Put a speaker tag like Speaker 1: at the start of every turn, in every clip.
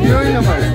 Speaker 1: Niye oynamayız?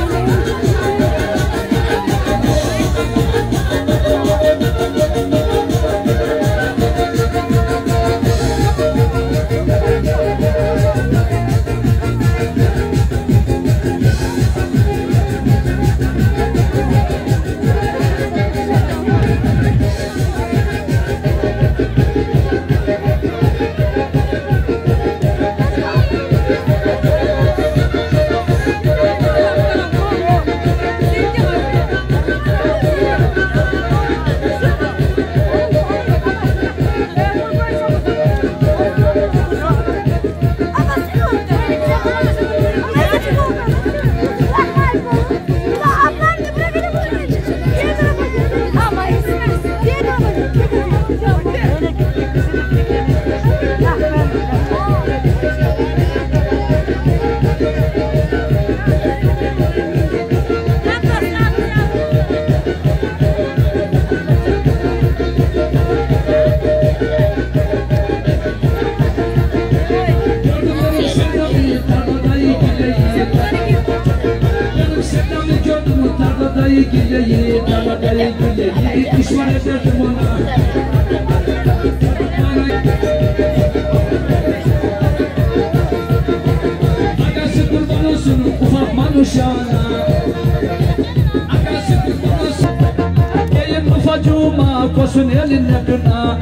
Speaker 2: Agası kurban olsun ufak manuşana, agası kurban olsun yayın ufacığıma kosun eline kına.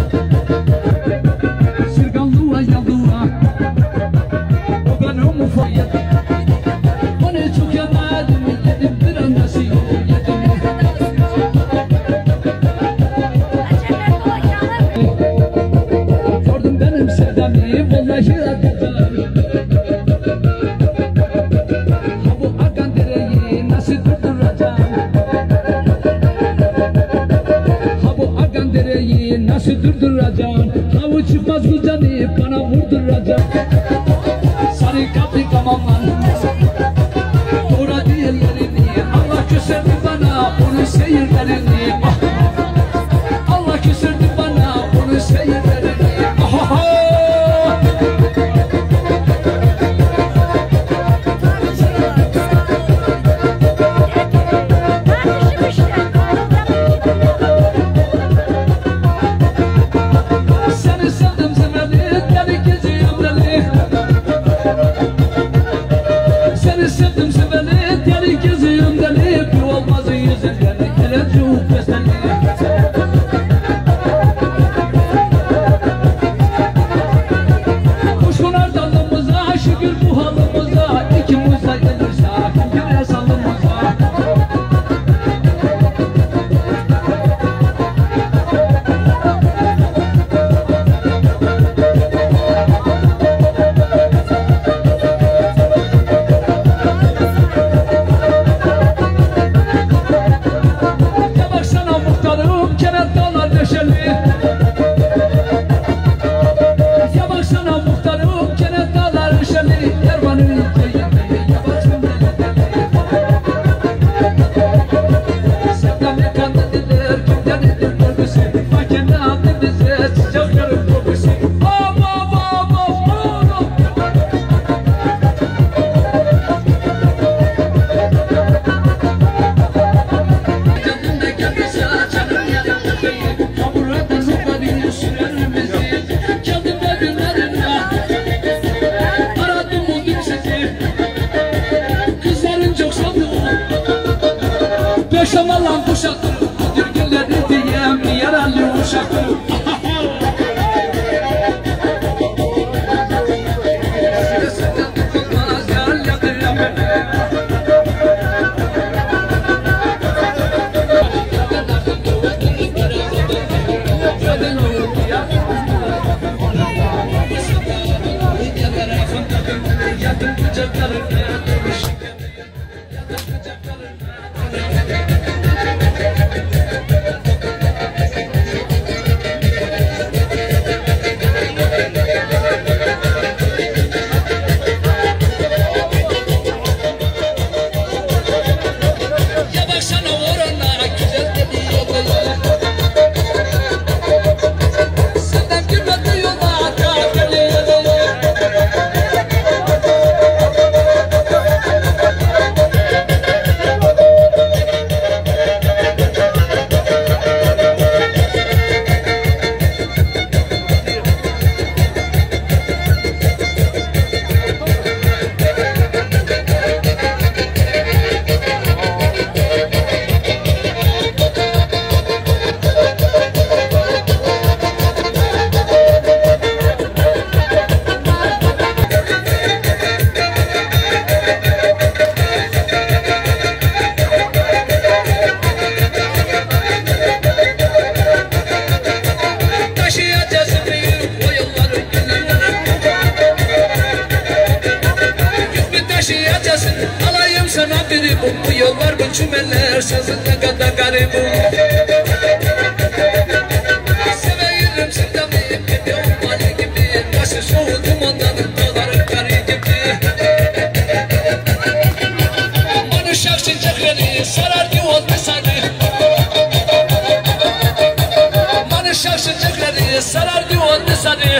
Speaker 2: Sırganlığa yalığa o benim ufak. Onu çok yanadım yedim bir anası yedim. Gördüm benim sevdami vallahi adıdır. Ha bu akan dereyi nasıl durduracağım? Ha bu akan dereyi nasıl durduracağım? Ha bu çıkmaz güzeli bana vurduracağım. Sarı kapı kamaman doğra diğerlerini Allah gösterdi bana onun seyirlerini. Allah gösterdi bana onun seyirlerini. Seni sevdim seveli, deli geziyorum deli. Seni sevdim seveli, deli geziyorum deli. Bir olmaz yüzünden, hele çok beslenli. Kuşkunar dalımıza, şükür bu halımıza. İkimiz de gelirse, güne salımıza. Ya baksana muhtarım, kenet dağlar neşeli. Ya baksana muhtarım, kenet dağlar neşeli. Erman'ın köyünde yabancım deli deli. Sevdam yakandı diler, kimden edin korkusu. Fakirli aldı bize, sıcak yarım kokusu. Canım da geldiyse canım yarım bebeğim. Hamurata zıpladığını sürerim bizi. Geldim evlerine, aradım o gün sizi. Kızların çok sandı. Beşamalan kuşaktır, dürgünleri diyem yaralı uşaktır. Yakın kucaklarına umuyorlar bu cümleler sözünde kadar garibim. Severim sevdamı gibi ummanı gibi, başı soğudum ondan doları karı gibi. Bana şahsın çekleri sarar ki oldu sani. Bana şahsın çekleri sarar ki oldu sani.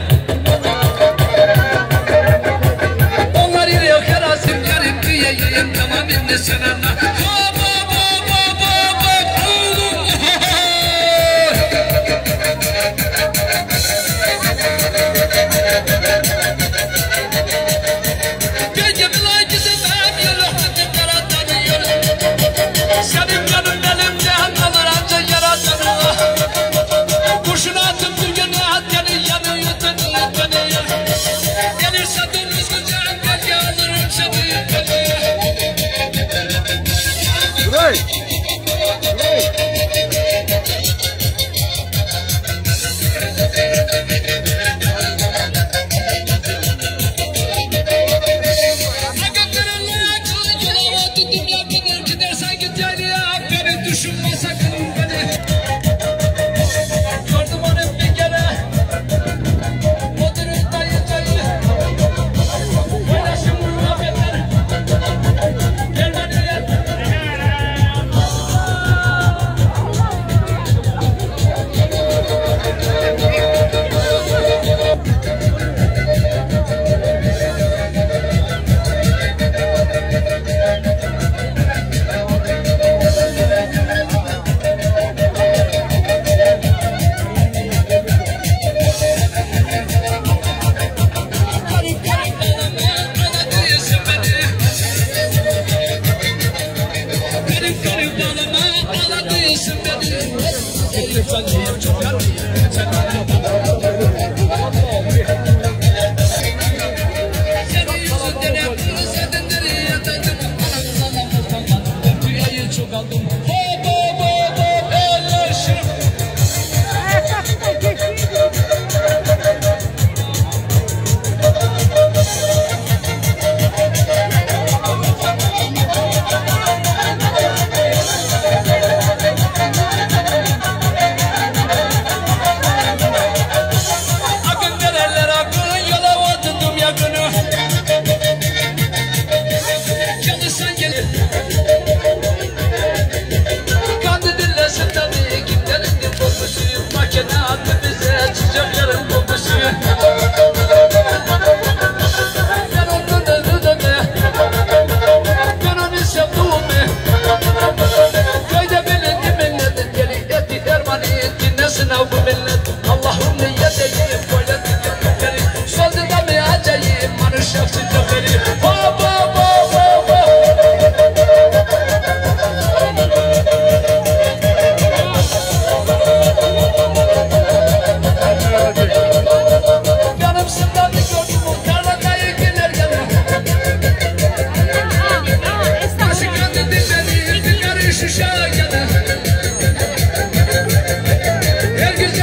Speaker 2: Senana senin canın elimde kalır anca yaratanı. Kurşunu attım bir güne haddeni yanıyor beni. Gelirse dönüz güzel belki alırım seni beni. Right.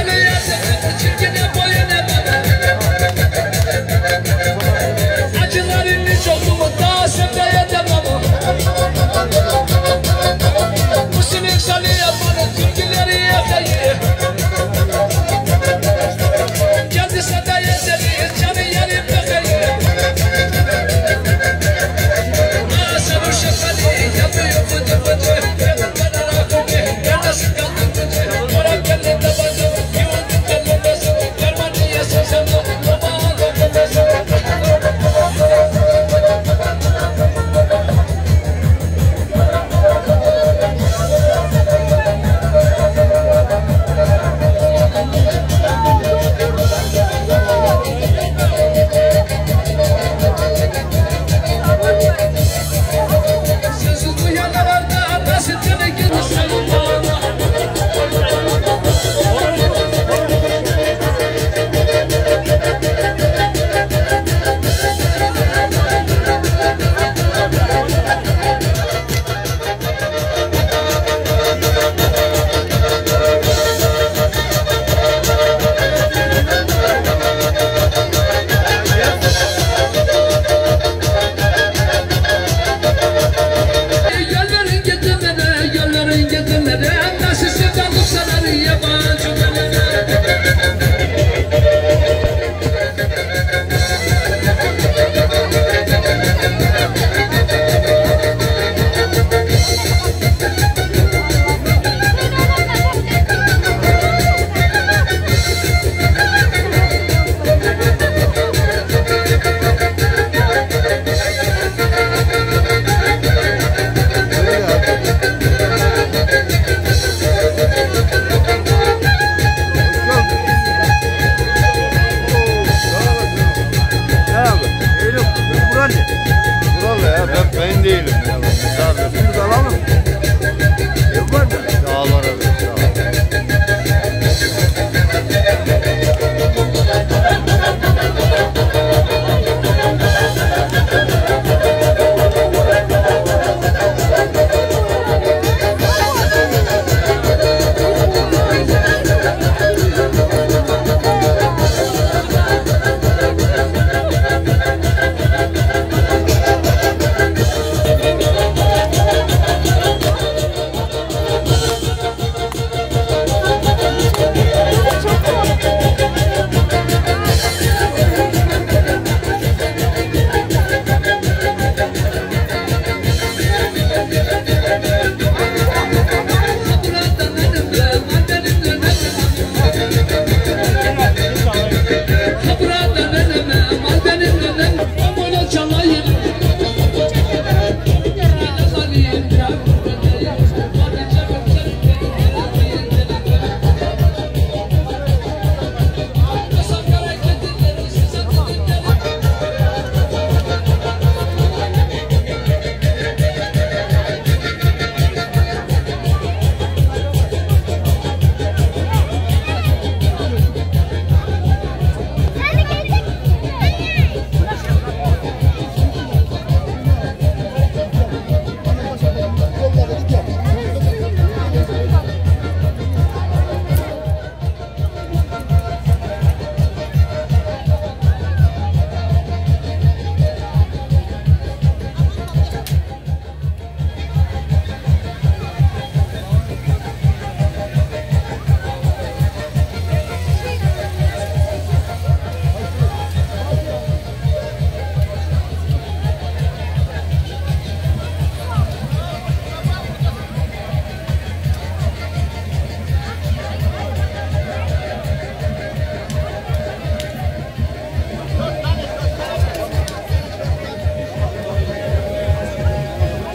Speaker 1: Acılar değilim.